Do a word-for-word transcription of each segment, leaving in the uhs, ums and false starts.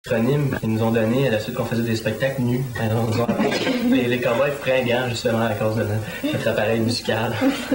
Acronyme qu'ils nous ont donné à la suite qu'on faisait des spectacles nus. Alors, ils nous ont appelé les, les cowboys fringants, justement, à cause de notre appareil musical. Sur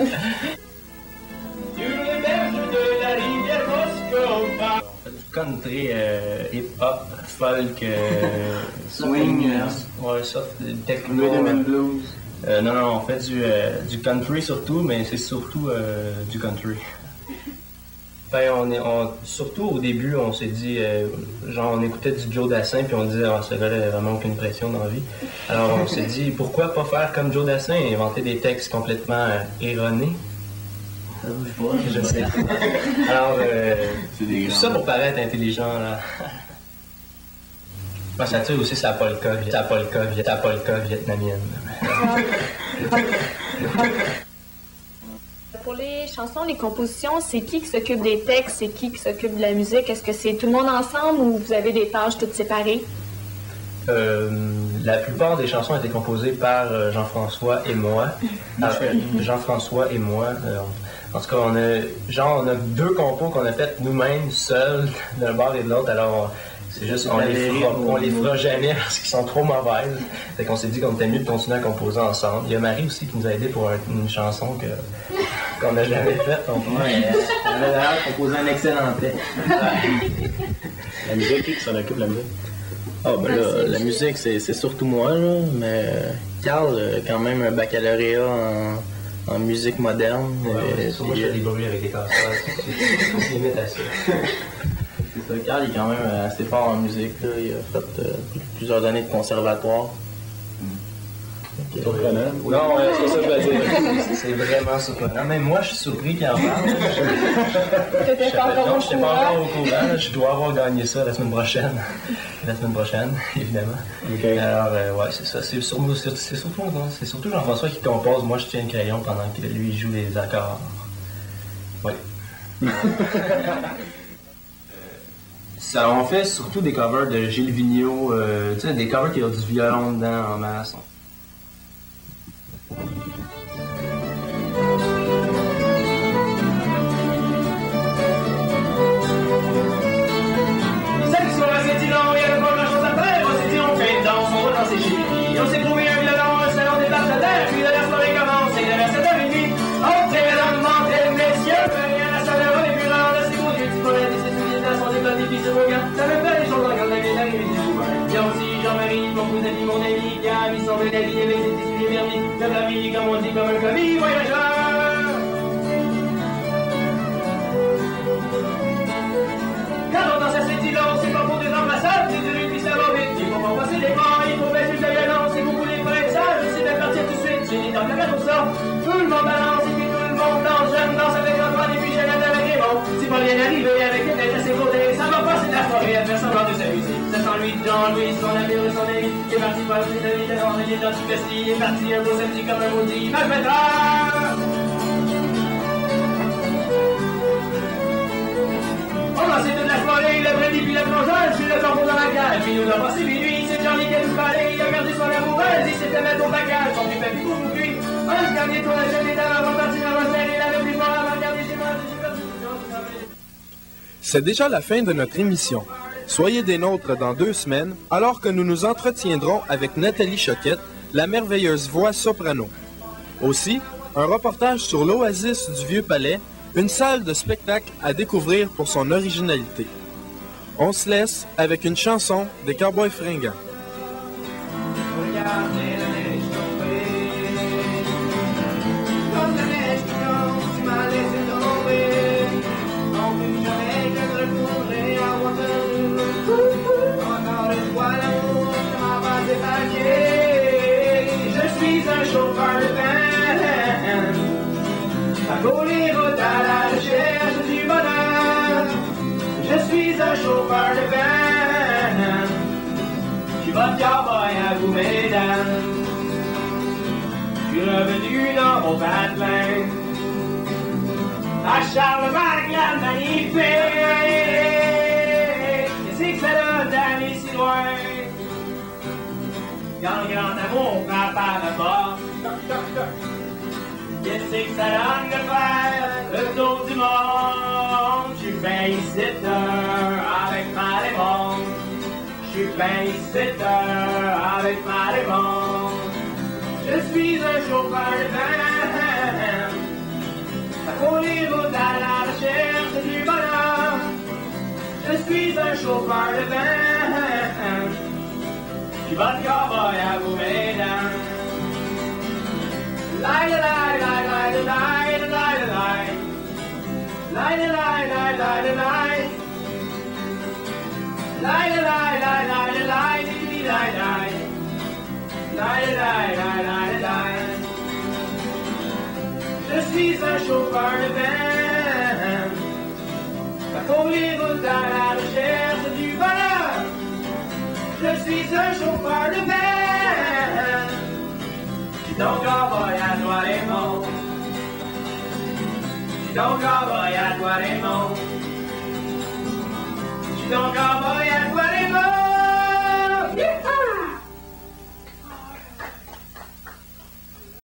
les berges de la rivière Moscou. On fait du country, euh, hip-hop, folk, euh, swing, euh, ouais, ça, techno. Rhythm and blues. Euh, non, non, on fait du, euh, du country surtout, mais c'est surtout euh, du country. Enfin, on est, on, surtout au début, on s'est dit, euh, genre, on écoutait du Joe Dassin, puis on disait, ah, ça valait vraiment aucune pression dans la vie. Alors, on s'est dit, pourquoi pas faire comme Joe Dassin et inventer des textes complètement euh, erronés? Ah, je vois, je sais. Alors, euh, tout ça pour paraître intelligent, là. Moi, ça tue aussi sa polka, sa polka, sa polka vietnamienne. Pour les chansons, les compositions, c'est qui qui s'occupe des textes, c'est qui qui s'occupe de la musique? Est-ce que c'est tout le monde ensemble ou vous avez des tâches toutes séparées? Euh, la plupart des chansons ont été composées par euh, Jean-François et moi. Ah, Jean-François et moi. Euh, en tout cas, on a, genre, on a deux compos qu'on a faites nous-mêmes, seuls, d'un bord et de l'autre. Alors, c'est juste, on les fera, on les fera jamais parce qu'ils sont trop mauvaises. Fait qu'on s'est dit qu'on était mieux de continuer à composer ensemble. Il y a Marie aussi qui nous a aidé pour un, une chanson que, qu'on n'a jamais faite. Donc, ouais, elle a d'ailleurs composé un excellent texte. La musique, qui s'en occupe, la musique? Ah, oh, ben là, la musique, c'est, c'est surtout moi, là, mais Carl a quand même un baccalauréat en, en musique moderne. Ouais, et, moi, je fais des bruits avec les casseurs. C'est limite à ça. C'est ça, Carl il est quand même assez fort en musique, là. Il a fait euh, plusieurs années de conservatoire. C'est surprenant. Non, ouais, c'est ça que je veux dire. C'est vraiment surprenant. Même moi, je suis surpris qu'il en parle. Je n'étais pas encore au courant. Je dois avoir gagné ça la semaine prochaine. La semaine prochaine, évidemment. Okay. Alors, euh, ouais, c'est ça. C'est, sur, c'est, c'est surtout, c'est surtout Jean-François qui compose. Moi, je tiens le crayon pendant que lui, il joue les accords. Oui. Ça, on fait surtout des covers de Gilles Vigneault, euh, tu sais, des covers qui ont du violon dedans en masse. Salut, soir à Saint-Ilon, il y a pas grand-chose à faire. On s'est dit, on fait une danse, on va danser chez lui. On s'est trouvé un violon, un salon des partenaires, puis la soirée commence, et vers sept heures trente. Oh, t'es mesdames, montez, messieurs, venez à la salle de bain, les murales, là, c'est beau, Dieu, tu pourrais laisser sous les tasses, on déballe des pistes de vos gars. Ça me fait des choses quand la vie arrive du jour. Il y a aussi Jean-Marie, mon cousin, mon ami, qui a mis son bel habit avec ses tissus vernis. La famille, comme on dit, comme un commis voyageur. Quand on danse à Saint-Ilon, c'est pas pour des ambassades, c'est de lui puis ça va vite. Il faut pas passer les pas, il faut baisser la violence, et vous voulez pas être sage, c'est de partir tout de suite. J'ai dit dans la pour ça, tout le monde balance, et puis tout le monde danse, j'aime danse avec Antoine, et puis Jeannette avec Raymond. C'est pas bien arrivé avec une tête assez beauté, ça va passer de la soirée à faire semblant de s'amuser. Ça sent lui, Jean-Louis, son ami ou son ami, qui est parti par le petit ami, de l'ordre, il est dans tout vesti, il est parti un beau samedi comme un maudit, mal pétard. On a toute la soirée, l'après-midi puis la plongeuse, puis le corbeau dans la cage. Puis nous a passé minuit, c'est Johnny qui a tout parlé, il a gardé son amoureuse, il s'était mettre au bagage, son plus fait du coup pour lui. Un dernier tour, la jeune est avant de partir à Rossel, il avait plus fort avant de garder chez moi, j'ai perdu. C'est déjà la fin de notre émission. Soyez des nôtres dans deux semaines, alors que nous nous entretiendrons avec Nathalie Choquette, la merveilleuse voix soprano. Aussi, un reportage sur l'Oasis du Vieux-Palais, une salle de spectacle à découvrir pour son originalité. On se laisse avec une chanson des Cowboys fringants. Regardez la neige tomber, comme la neige qui tombe, tu m'as laissé tomber. Non plus jamais que de retourner à Waterloo. Encore une fois l'amour ne m'a pas épargné. Je suis un chauffeur de peine, parcourir route à la recherche du bonheur. Je suis un chauffeur de peine, je suis votre cowboy à vous, mesdames. Je suis revenu dans mon patelin, à Charlemagne la magnifique. Qu'est-ce que ça donne d'aller si loin, quand le grand amour frappe à la porte? Qu'est-ce que ça donne de faire le tour du monde? Je suis fait ici avec ma lémon. je suis babysitter avec ma Raymond. Je suis un chauffeur de van, pour les routes à la recherche du bonheur. Je suis un chauffeur de van, qui va de cowboy à vos mesdames. Lie, lie, lie, lie, lie, lie, lie, lie, lie. Lie, lie, lie, lie, lie, lie. Lie, lie, lie, lie, lie, lie, lie, lie, lie. Lie, lie, lie, lie, lie. Je suis un chauffeur de van, pour les routes à la recherche du bonheur. Je suis un chauffeur de van, qui donc cowboy à toi Raymond. Qui donc cowboy à toi Raymond. Qui donc cowboy à toi